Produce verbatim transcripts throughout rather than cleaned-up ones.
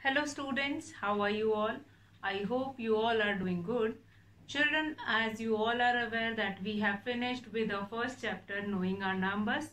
Hello students, how are you all? I hope you all are doing good. Children, as you all are aware that we have finished with our first chapter, Knowing Our Numbers.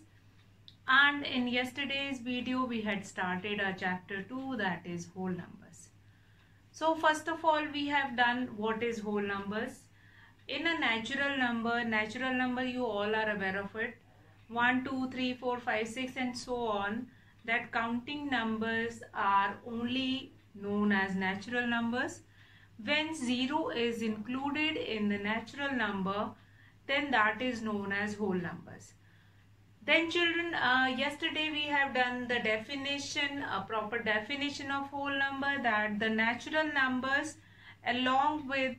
And in yesterday's video, we had started our chapter two, that is whole numbers. So first of all, we have done what is whole numbers. In a natural number, natural number you all are aware of it. one, two, three, four, five, six and so on. That counting numbers are only known as natural numbers. When zero is included in the natural number, then that is known as whole numbers. Then children, uh, yesterday we have done the definition, a proper definition of whole number, that the natural numbers along with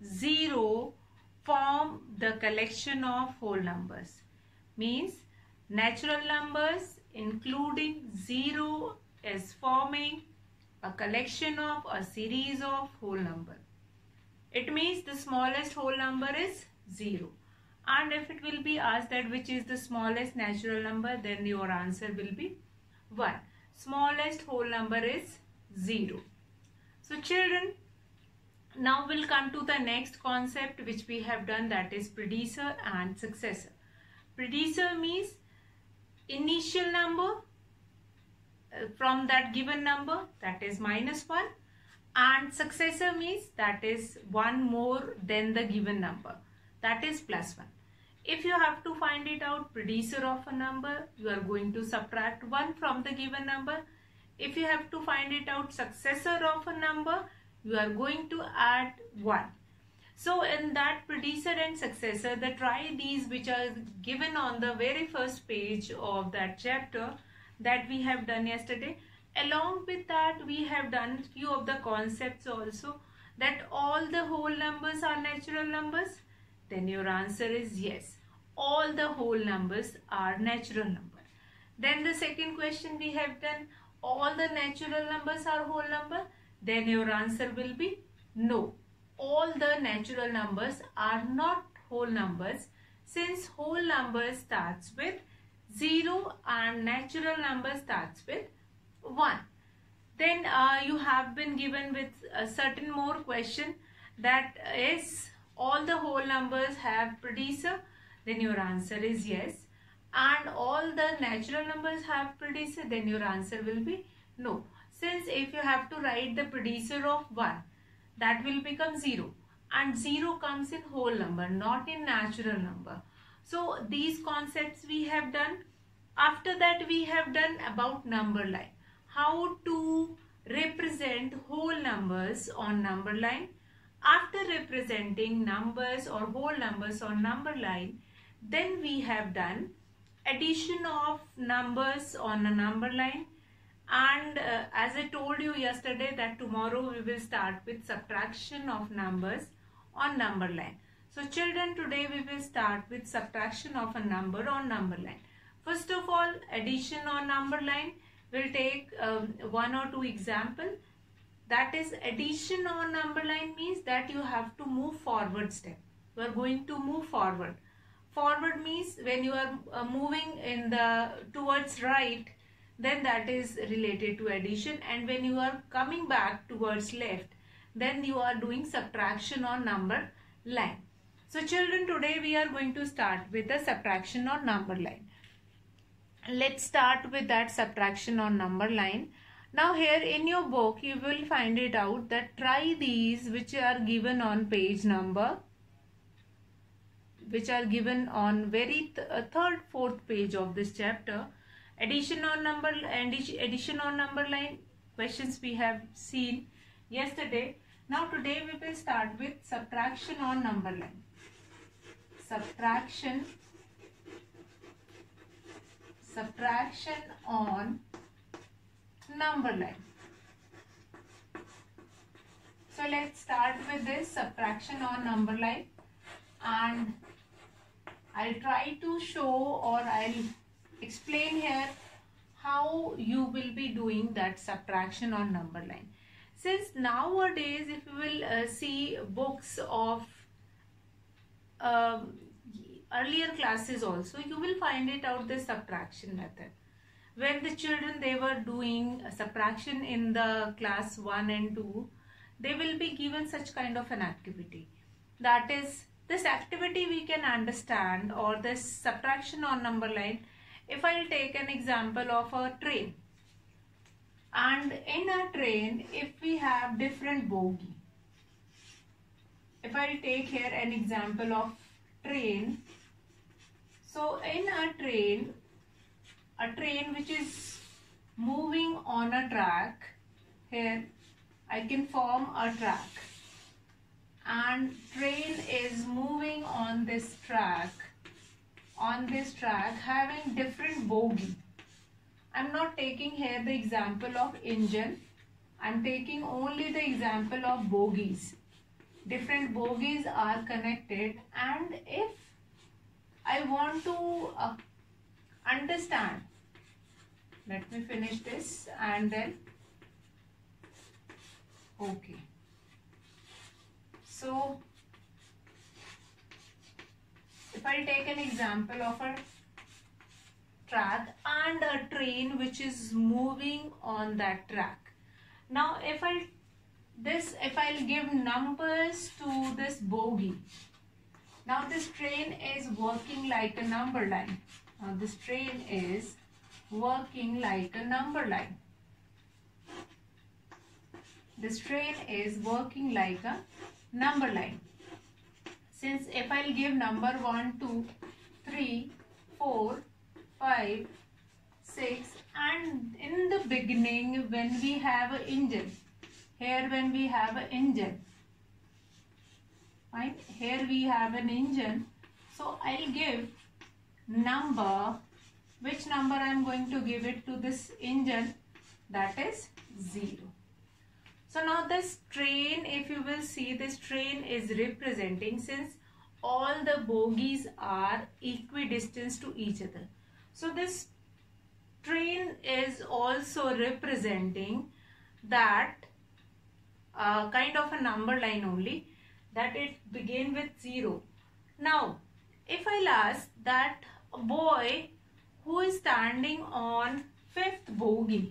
zero form the collection of whole numbers. Means natural numbers including zero is forming a collection of a series of whole number. It means the smallest whole number is zero. And if it will be asked that which is the smallest natural number, then your answer will be one. Smallest whole number is zero. So children, now we'll come to the next concept which we have done, that is predecessor and successor. Predecessor means initial number uh, from that given number, that is minus one, and successor means that is one more than the given number, that is plus one. If you have to find it out, predecessor of a number, you are going to subtract one from the given number. If you have to find it out, successor of a number, you are going to add one. So in that predecessor and successor, the try these which are given on the very first page of that chapter that we have done yesterday. Along with that, we have done few of the concepts also, that all the whole numbers are natural numbers. Then your answer is yes, all the whole numbers are natural numbers. Then the second question we have done, all the natural numbers are whole number. Then your answer will be no, all the natural numbers are not whole numbers, since whole number starts with zero and natural number starts with one. Then uh, you have been given with a certain more question, that is all the whole numbers have predecessor. Then your answer is yes. And all the natural numbers have predecessor. Then your answer will be no. Since if you have to write the predecessor of one, that will become zero. And zero comes in whole number, not in natural number. So these concepts we have done. After that we have done about number line. How to represent whole numbers on number line. After representing numbers or whole numbers on number line, then we have done addition of numbers on a number line. And uh, as I told you yesterday that tomorrow we will start with subtraction of numbers on number line. So children, today we will start with subtraction of a number on number line. First of all, addition on number line. We'll take um, one or two example. That is, addition on number line means that you have to move forward step. You are going to move forward. Forward means when you are uh, moving in the towards right, then that is related to addition. And when you are coming back towards left, then you are doing subtraction on number line. So children, today we are going to start with the subtraction on number line. Let's start with that subtraction on number line. Now here in your book you will find it out that try these which are given on page number, which are given on very th uh, third, fourth page of this chapter. Addition on number addition on number line questions we have seen yesterday. Now today we will start with subtraction on number line. Subtraction subtraction on number line. So let's start with this subtraction on number line, and I'll try to show or I'll explain here how you will be doing that subtraction on number line. Since nowadays if you will uh, see books of um, earlier classes also, you will find it out the subtraction method. when the children they were doing subtraction in the class one and two, they will be given such kind of an activity. That is, this activity we can understand, or this subtraction on number line, if I'll take an example of a train. And in a train, if we have different bogie, if I'll take here an example of train. So in a train, a train which is moving on a track, here I can form a track, and train is moving on this track, on this track having different bogie. I'm not taking here the example of engine, I'm taking only the example of bogies. Different bogies are connected, and if I want to uh, understand, let me finish this and then okay. So if I take an example of a track and a train which is moving on that track. Now if I this if I'll give numbers to this bogie. Now this train is working like a number line. Now this train is working like a number line. This train is working like a number line. Since if I'll give number one, two, three, four, five, six, and in the beginning when we have an engine, here when we have an engine, right? Here we have an engine. So I'll give number, which number I'm going to give it to this engine, that is zero. So now this train, if you will see, this train is representing, since all the bogies are equidistant to each other. So this train is also representing that uh, kind of a number line only, that it begin with zero. Now if I'll ask that a boy who is standing on fifth bogie.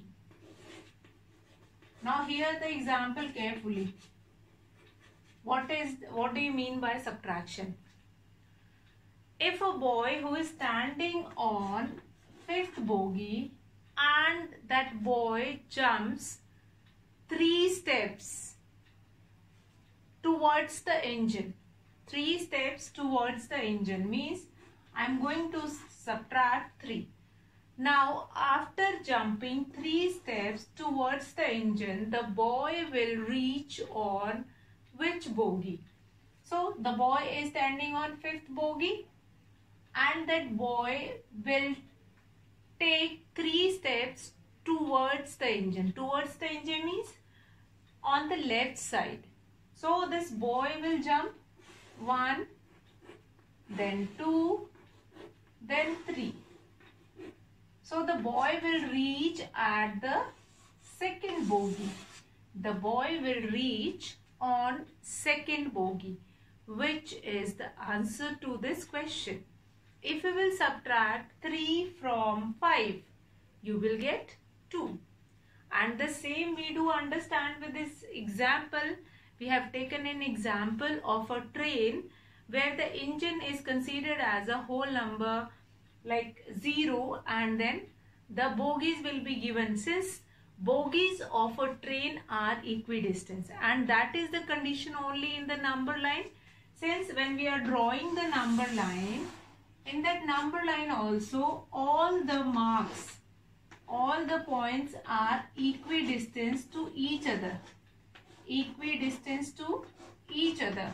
Now hear the example carefully. What is what do you mean by subtraction? If a boy who is standing on fifth bogie and that boy jumps three steps towards the engine, three steps towards the engine means I'm going to subtract three. Now after jumping three steps towards the engine, the boy will reach on which bogie? So the boy is standing on fifth bogie, and that boy will take three steps towards the engine. Towards the engine means on the left side. So this boy will jump one, then two, then three. So the boy will reach at the second bogie. The boy will reach on second bogie, which is the answer to this question. If you will subtract three from five, you will get two. And the same we do understand with this example. We have taken an example of a train where the engine is considered as a whole number like zero, and then the bogies will be given, since bogies of a train are equidistant, and that is the condition only in the number line. Since when we are drawing the number line, in that number line also all the marks, all the points are equidistant to each other. Equidistant to each other.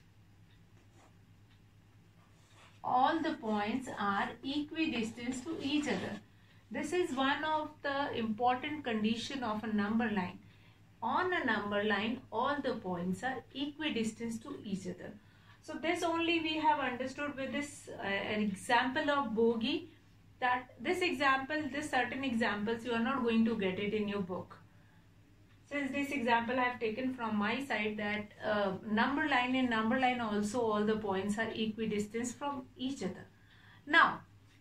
All the points are equidistant to each other. This is one of the important condition of a number line. On a number line, all the points are equidistant to each other. So this only we have understood with this uh, an example of bogie, that this example, this certain examples, you are not going to get it in your book. Since this example I have taken from my side, that uh, number line in number line also all the points are equidistant from each other. Now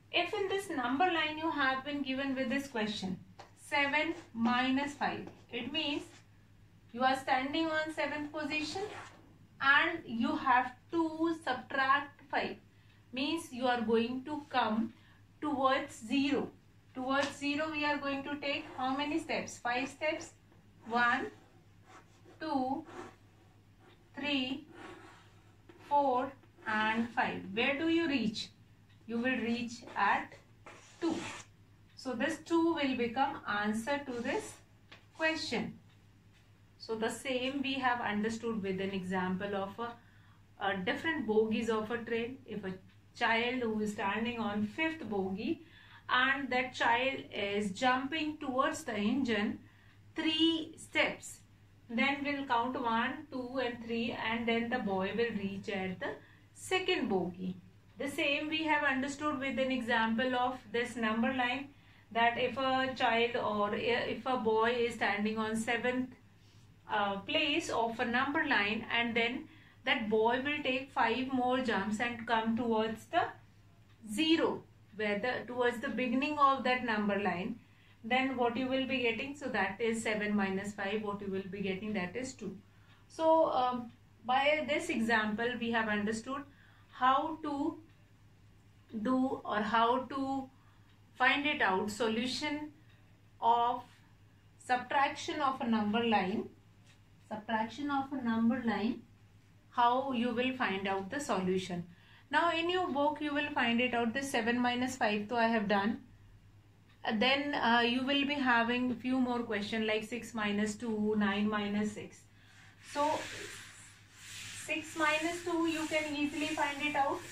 If in this number line you have been given with this question, seven minus five, it means you are standing on seventh position and you have to subtract five. Means you are going to come towards zero. Towards zero we are going to take how many steps? Five steps. One, two, three, four and five. Where do you reach? You will reach at two. So this two will become answer to this question. So the same we have understood with an example of a, a different bogies of a train. If a child who is standing on fifth bogie and that child is jumping towards the engine three steps, then we'll count one, two and three and then the boy will reach at the second bogie. The same we have understood with an example of this number line, that if a child or if a boy is standing on seventh uh, place of a number line and then that boy will take five more jumps and come towards the zero, where the towards the beginning of that number line, then what you will be getting, so that is seven minus five, what you will be getting, that is two. So um, by this example we have understood how to do or how to find it out solution of subtraction of a number line, subtraction of a number line, how you will find out the solution. Now in your book you will find it out, this seven minus five so I have done. Then uh, you will be having few more questions like six minus two, nine minus six. So six minus two you can easily find it out.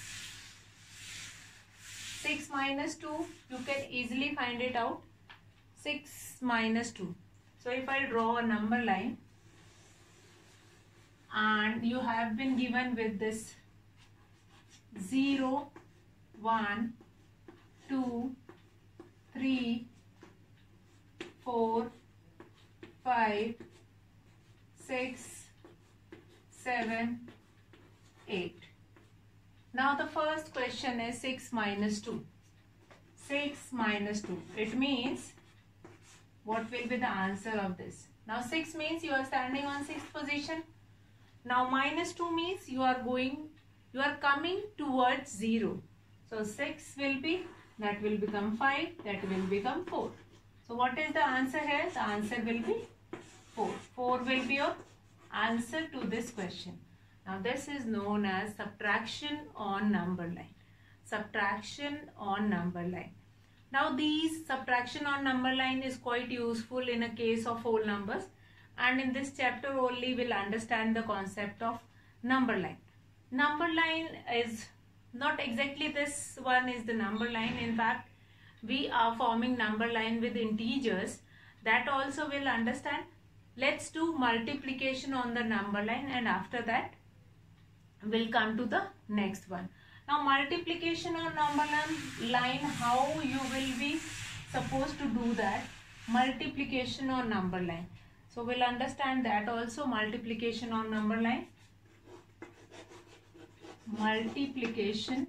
six minus two you can easily find it out. six minus two. So if I draw a number line and you have been given with this zero, one, two, three, four, five, six, seven, eight. Now the first question is six minus two. six minus two. It means what will be the answer of this? Now six means you are standing on sixth position. Now minus two means you are going, you are coming towards zero. So six will be, that will become five, that will become four. So what is the answer here? The answer will be four. four will be your answer to this question. Now this is known as subtraction on number line. Subtraction on number line. Now these subtraction on number line is quite useful in a case of whole numbers, and in this chapter only we'll understand the concept of number line. Number line is not exactly this one is the number line. In fact, we are forming number line with integers. That also we'll understand. Let's do multiplication on the number line and after that we'll come to the next one. Now multiplication on number line, how you will be supposed to do that? Multiplication on number line. So we'll understand that also, multiplication on number line. Multiplication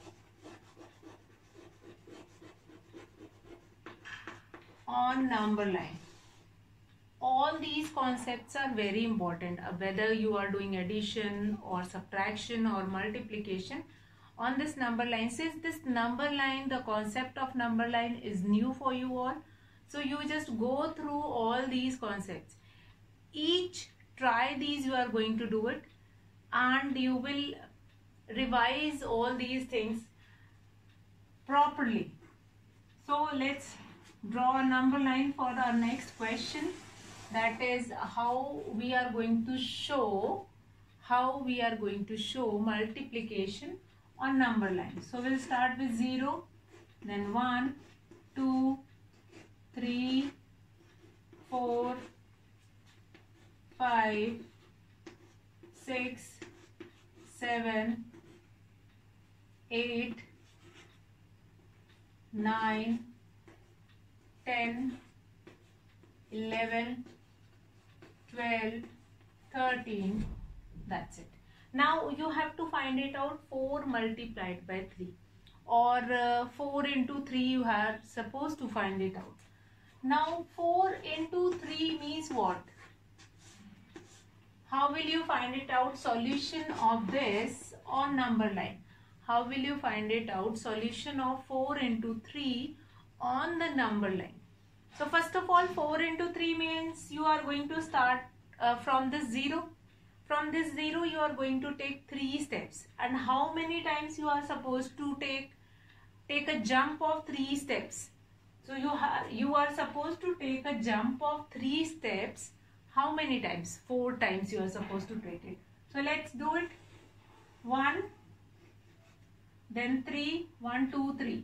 on number line. All these concepts are very important, uh, whether you are doing addition or subtraction or multiplication on this number line. Since this number line, the concept of number line is new for you all, so you just go through all these concepts. Each try these, you are going to do it and you will revise all these things properly. So let's draw a number line for our next question. That is how we are going to show, how we are going to show multiplication on number line. So we'll start with zero, then one, two, three, four, five, six, seven, eight, nine, ten, eleven, twelve, thirteen, that's it. Now you have to find it out four multiplied by three. or uh, four into three you are supposed to find it out. Now four into three means what? How will you find it out? Solution of this on number line. How will you find it out? Solution of four into three on the number line. So first of all, four into three means you are going to start uh, from this zero. From this zero you are going to take three steps. And how many times you are supposed to take take a jump of three steps? So you have you are supposed to take a jump of three steps. How many times? Four times you are supposed to take it. So let's do it. One, then three, one, two, three.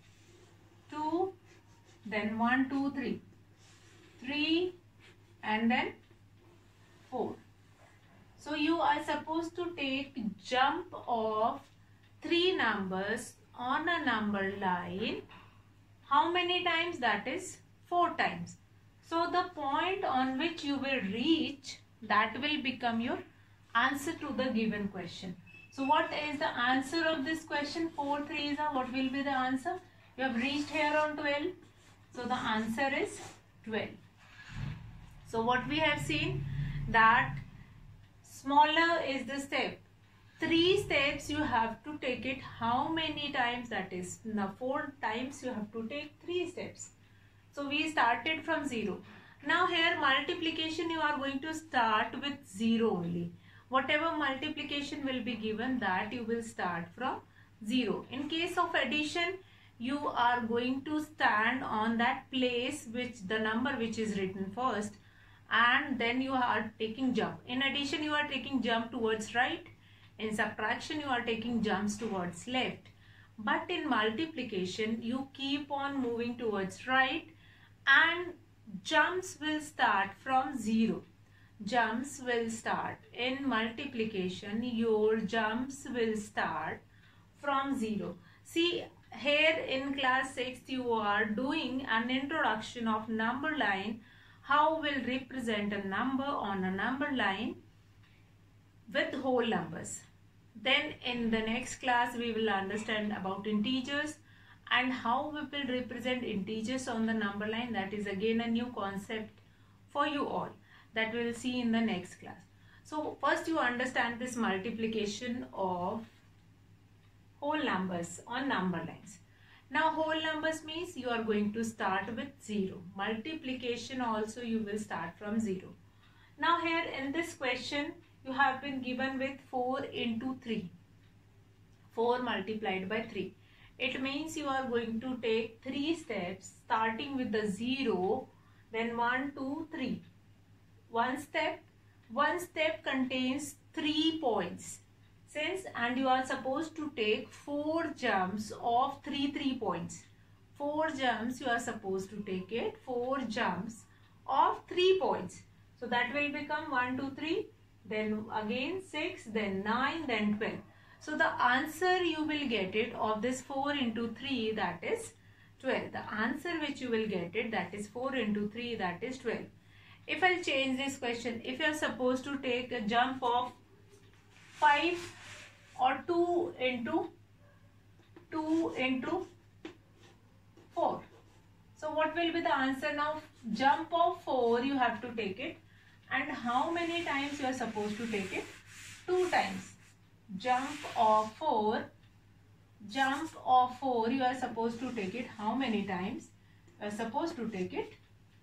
Two, then one, two, three. Three, and then four. So you are supposed to take jump of three numbers on a number line. How many times? That is four times. So the point on which you will reach, that will become your answer to the given question. So what is the answer of this question? four threes are, what will be the answer? You have reached here on twelve. So the answer is twelve. So what we have seen, that smaller is the step. Three steps you have to take it. How many times? That is, now four times you have to take three steps. So we started from zero. Now here multiplication you are going to start with zero only. Whatever multiplication will be given, that you will start from zero. In case of addition, you are going to stand on that place which the number which is written first, and then you are taking jump. In addition you are taking jump towards right. In subtraction you are taking jumps towards left. But in multiplication you keep on moving towards right, and jumps will start from zero. Jumps will start in multiplication. Your jumps will start from zero. See, here in class six you are doing an introduction of number line. How will represent a number on a number line with whole numbers. Then in the next class we will understand about integers and how we will represent integers on the number line. That is again a new concept for you all, that we will see in the next class. So first you understand this multiplication of whole numbers on number lines. Now whole numbers means you are going to start with zero. Multiplication also you will start from zero. Now here in this question you have been given with four into three. four multiplied by three. It means you are going to take three steps starting with the zero, then one, two, three. One step, one step contains three points. Since and you are supposed to take four jumps of three, three points. Four jumps you are supposed to take it, four jumps of three points. So that will become one, two, three, then again six, then nine, then twelve. So the answer you will get it of this four into three, that is twelve. The answer which you will get it, that is four into three, that is twelve. If I change this question, if you are supposed to take a jump of five or two into two into four. So what will be the answer now? Jump of four you have to take it. And how many times you are supposed to take it? Two times. Jump of four. Jump of four you are supposed to take it. How many times? You are supposed to take it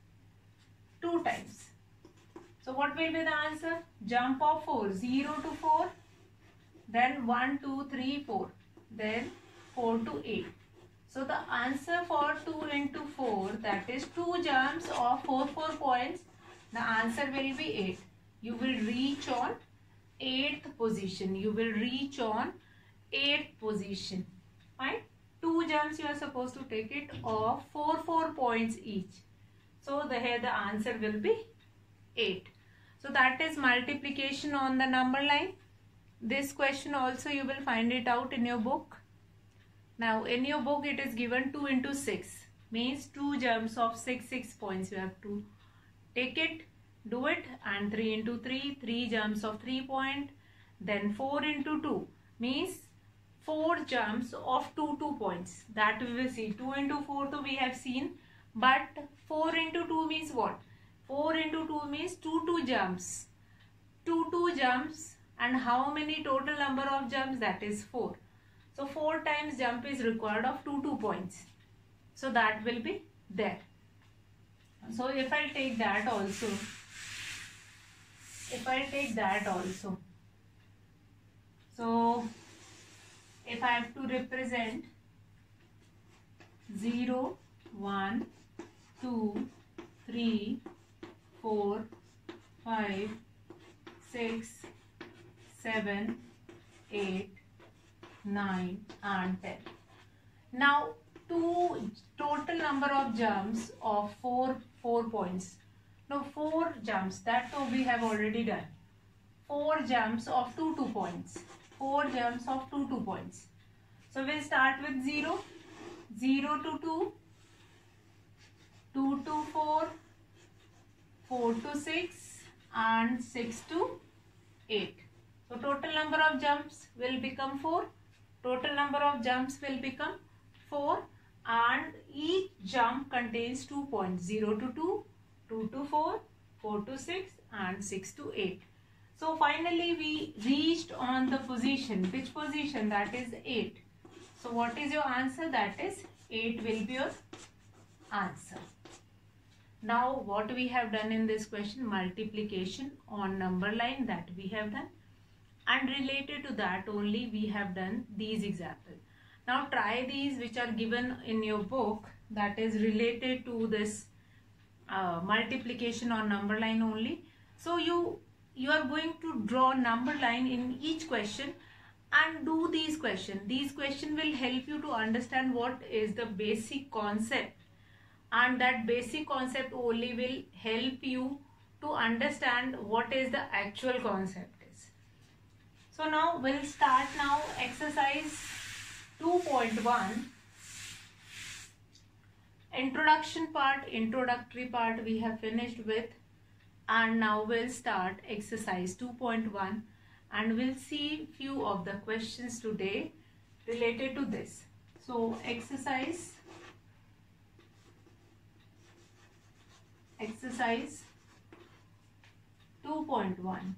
two times. So what will be the answer? Jump of four. zero to four. Then one, two, three, four. Then four to eight. So the answer for two into four, that is two jumps of four, four points. The answer will be eight. You will reach on eighth position. You will reach on eighth position. Fine. Two jumps you are supposed to take it of four, four points each. So the here the answer will be eight. So that is multiplication on the number line. This question also you will find it out in your book. Now in your book it is given two into six. Means two jumps of six, six points you have to take it, do it, and three into three, three jumps of three point, then four into two means four jumps of two two points. That we will see. two into four so we have seen. But four into two means what? four into two means two two jumps. two two jumps, and how many total number of jumps? That is four. So four times jump is required of two two points. So that will be there. So if I take that also, if I take that also, so if I have to represent zero, one, two, three, four, five, six, seven, eight, nine and ten. Now two total number of jumps of four four points. Now four jumps, that so we have already done. Four jumps of two two points. Four jumps of two two points. So we'll start with zero. zero to two. two to four. four to six and six to eight. So total number of jumps will become four. Total number of jumps will become four, and each jump contains two points. zero to two, two to four, four to six and six to eight. So finally we reached on the position. Which position? That is eight. So what is your answer? That is eight will be your answer. Now what we have done in this question? Multiplication on number line, that we have done. And related to that only we have done these examples. Now try these which are given in your book, that is related to this uh, multiplication on number line only. So you you are going to draw number line in each question and do these questions. These questions will help you to understand what is the basic concept, and that basic concept only will help you to understand what is the actual concept is. So now we'll start now exercise two point one. Introduction part, introductory part we have finished with, and now we'll start exercise two point one, and we'll see few of the questions today related to this. So exercise exercise two point one.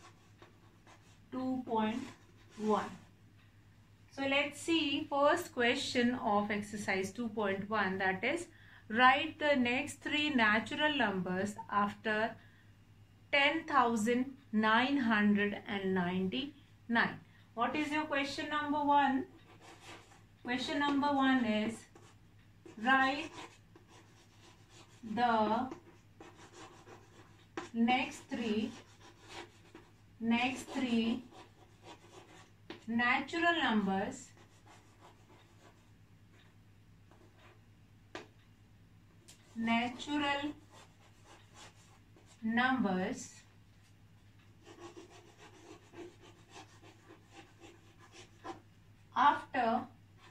two point one. So let's see first question of exercise two point one, that is write the next three natural numbers after ten thousand nine hundred ninety-nine. What is your question number one? Question number one is write the next three next three natural numbers natural numbers after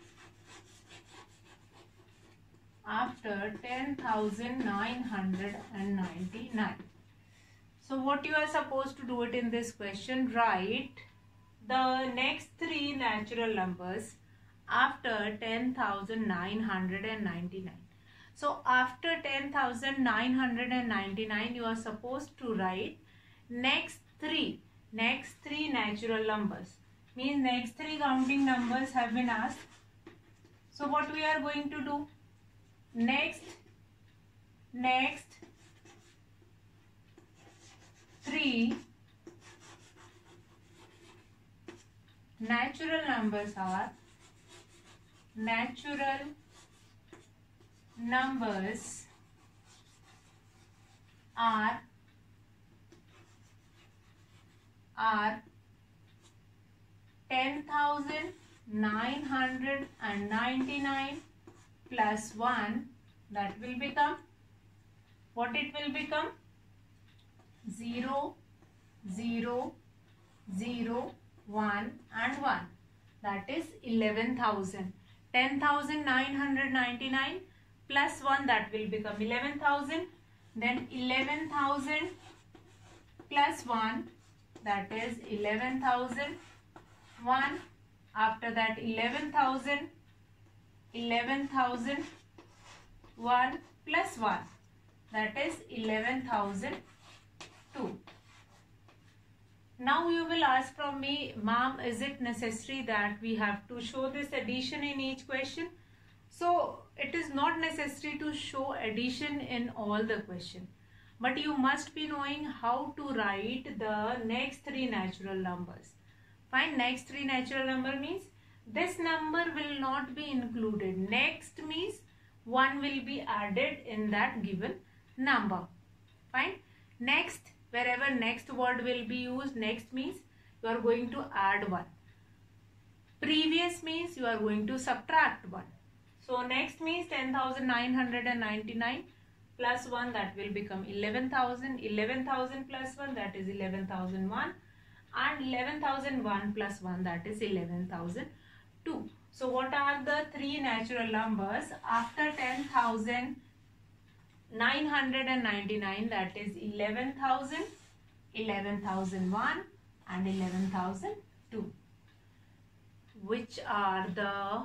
after ten thousand nine hundred ninety-nine. So what you are supposed to do it in this question? Write the next three natural numbers after ten thousand nine hundred ninety-nine. So after ten thousand nine hundred ninety-nine you are supposed to write next three next three natural numbers. Means next three counting numbers have been asked. So what we are going to do? Next next three natural numbers are natural numbers are are ten thousand nine hundred ninety-nine plus one, that will become what? It will become zero, zero, zero, one and one, that is eleven thousand. ten thousand nine hundred ninety-nine plus one, that will become eleven thousand. Then eleven thousand plus one, that is eleven thousand one, After that eleven thousand, eleven thousand one plus one, that is eleven thousand two. Now you will ask from me, ma'am, is it necessary that we have to show this addition in each question? So it is not necessary to show addition in all the question, but you must be knowing how to write the next three natural numbers. Fine, next three natural number means this number will not be included. Next means one will be added in that given number. Fine. Next, wherever next word will be used, next means you are going to add one. Previous means you are going to subtract one. So next means ten thousand nine hundred ninety-nine plus one, that will become eleven thousand. eleven thousand plus one, that is eleven thousand one. And eleven thousand one plus one, that is eleven thousand two. So what are the three natural numbers after ten thousand nine hundred ninety-nine? That is eleven thousand, eleven thousand one and eleven thousand two. Which are the,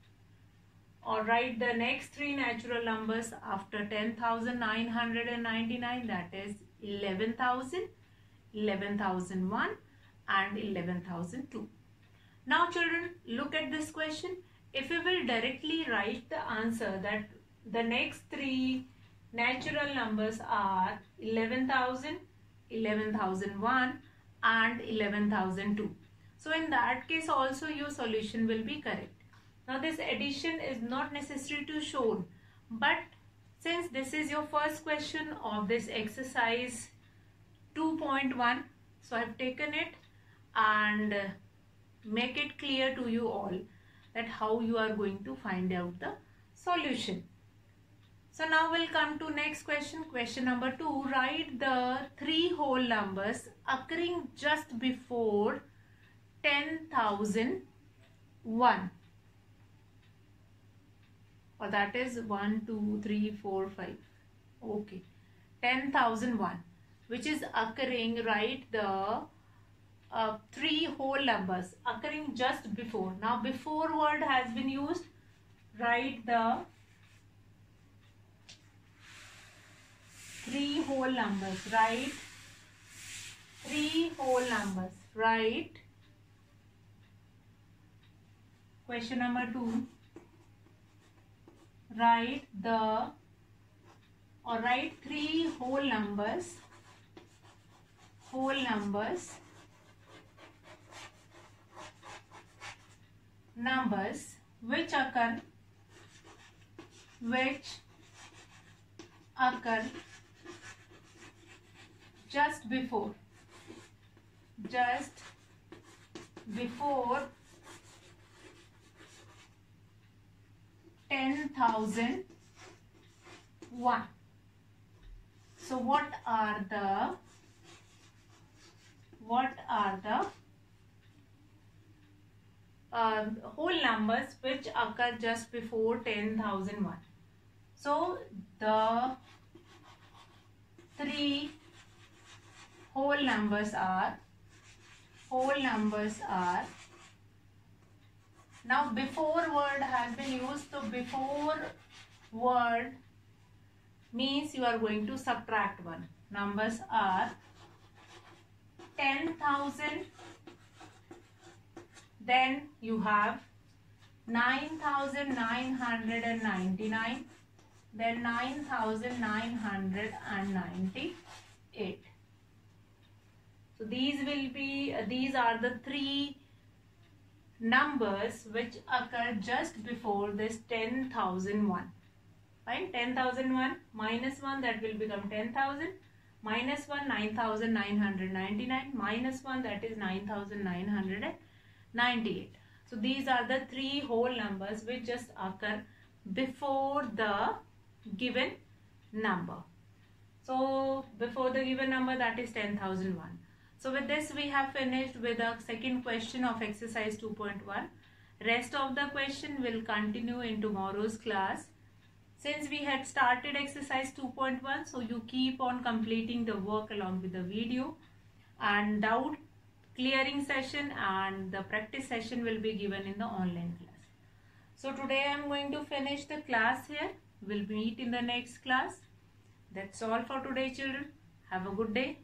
alright, the next three natural numbers after ten thousand nine hundred ninety-nine, that is eleven thousand, eleven thousand one and eleven thousand two. Now children, look at this question. If you will directly write the answer that the next three natural numbers are eleven thousand, eleven thousand one and eleven thousand two. So in that case also your solution will be correct. Now this addition is not necessary to show, but since this is your first question of this exercise two point one, so I have taken it and make it clear to you all that how you are going to find out the solution. So now we'll come to next question. Question number two. Write the three whole numbers occurring just before ten thousand one. Or that is one, two, three, four, five. Okay. ten thousand one. Which is occurring, write the uh, three whole numbers occurring just before. Now before word has been used. Write the three whole numbers. Write three whole numbers. Write question number two. Write the or write three whole numbers. Whole numbers. Numbers which occur which occur just before just before ten thousand one. So what are the what are the uh, whole numbers which occur just before ten thousand one? So the three whole numbers are whole numbers are now before word has been used. So before word means you are going to subtract one. Numbers are ten thousand, then you have nine thousand nine hundred ninety-nine, then nine thousand nine hundred ninety-eight. So these will be, uh, these are the three numbers which occur just before this ten thousand one. Fine, ten thousand one minus one, that will become ten thousand, minus one, nine thousand nine hundred ninety-nine, minus one, that is nine thousand nine hundred ninety-eight. So these are the three whole numbers which just occur before the given number. So before the given number, that is ten thousand one. So with this we have finished with the second question of exercise two point one. Rest of the question will continue in tomorrow's class. Since we had started exercise two point one, so you keep on completing the work along with the video. And doubt clearing session, and the practice session will be given in the online class. So today I am going to finish the class here. We'll meet in the next class. That's all for today, children. Have a good day.